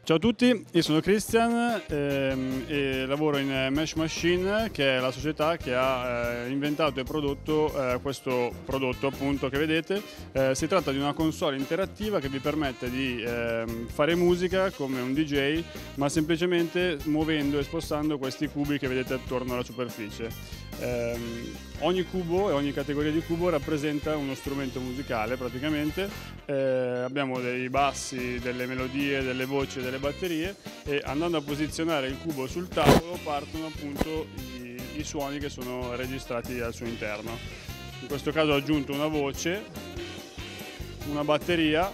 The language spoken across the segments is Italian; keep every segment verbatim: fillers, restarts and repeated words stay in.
Ciao a tutti, io sono Christian ehm, e lavoro in Mesh Machine, che è la società che ha eh, inventato e prodotto eh, questo prodotto appunto che vedete. Eh, si tratta di una console interattiva che vi permette di eh, fare musica come un D J, ma semplicemente muovendo e spostando questi cubi che vedete attorno alla superficie. Eh, ogni cubo e ogni categoria di cubo rappresenta uno strumento musicale praticamente. Eh, abbiamo dei bassi, delle melodie, delle voci, delle batterie, e andando a posizionare il cubo sul tavolo partono appunto i, i suoni che sono registrati al suo interno. In questo caso ho aggiunto una voce, una batteria,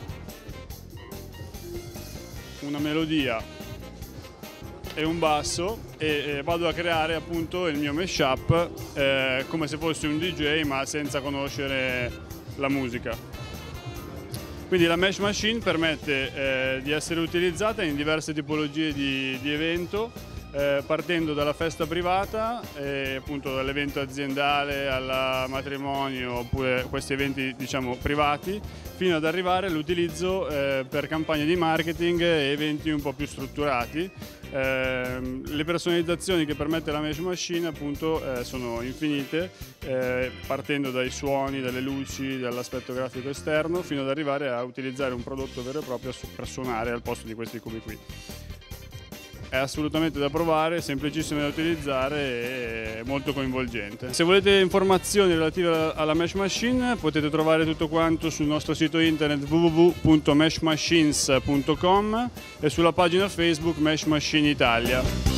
una melodia e un basso, e, e vado a creare appunto il mio mashup eh, come se fossi un D J ma senza conoscere la musica. Quindi la Mesh Machine permette eh, di essere utilizzata in diverse tipologie di, di evento, eh, partendo dalla festa privata, eh, appunto dall'evento aziendale al matrimonio, oppure questi eventi diciamo privati, fino ad arrivare all'utilizzo eh, per campagne di marketing e eventi un po' più strutturati. Eh, le personalizzazioni che permette la Mesh Machine appunto eh, sono infinite, eh, partendo dai suoni, dalle luci, dall'aspetto grafico esterno, fino ad arrivare a utilizzare un prodotto vero e proprio per suonare al posto di questi cubi qui. È assolutamente da provare, semplicissimo da utilizzare e molto coinvolgente. Se volete informazioni relative alla Mesh Machine potete trovare tutto quanto sul nostro sito internet w w w punto mesh machines punto com e sulla pagina Facebook Mesh Machine Italia.